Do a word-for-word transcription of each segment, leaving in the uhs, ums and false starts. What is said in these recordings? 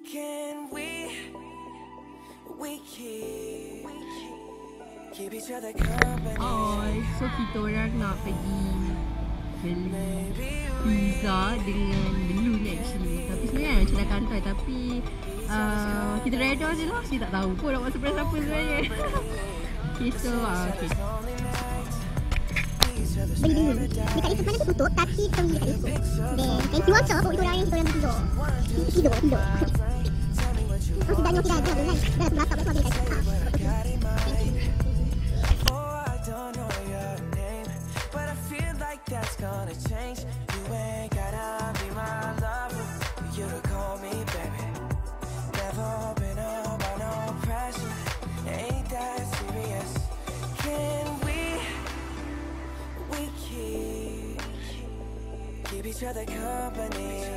Can we, we keep, keep each other company. Oh, so kita orang nak pergi beli pizza dengan balloon actually. Tapi sebenarnya macam dah kantai, tapi uh, kita reda je lah. Saya tak tahu pun nak buat surprise apa sebenarnya. Okay, so uh, okay. Beli balloon. Dekat Yusuf mana tu tutup, tapi kita beli dekat Yusuf. Then, thank you also for itu orang yang kita orang tidur. Tidur, tidur. Oh, tidaknya tidak ada kan? Dah belakang lepas beli dekat Yusuf. That's gonna change. You ain't gotta be my lover for you to call me baby. Never been about no pressure. Ain't that serious? Can we, we keep, keep each other company?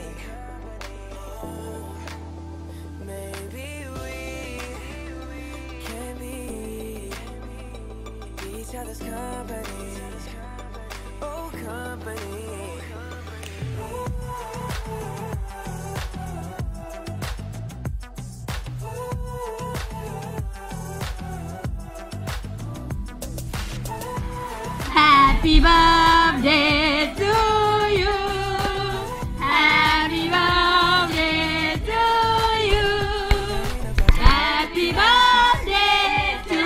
Maybe we can be, be each other's company. Oh, company. Happy birthday to you. Happy birthday to you. Happy birthday to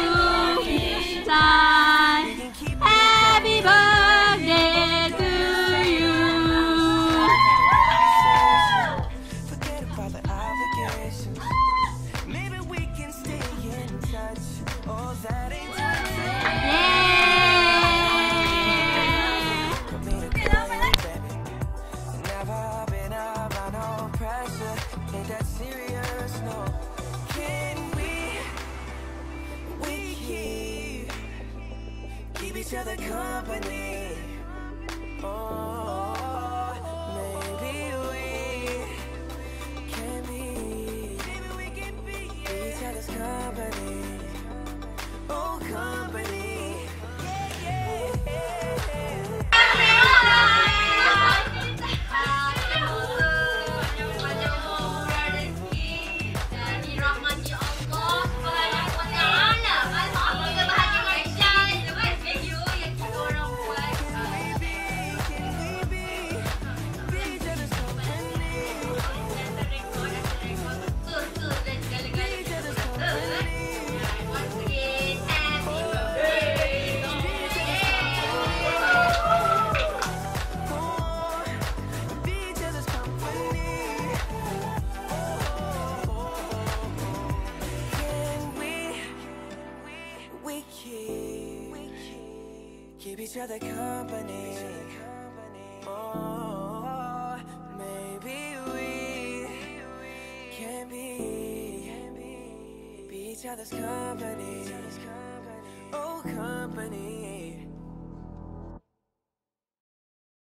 Intan. Happy birthday to you. Forget about the obligations. Maybe we can stay in touch. Oh, that ain't that serious, no. Can we, we keep, keep each other company? Oh, maybe we can be, maybe we can be, be each other's company. Oh, company. Yeah, yeah, yeah. Keep each other company. Oh, maybe we can be, be each other's company. Oh, company.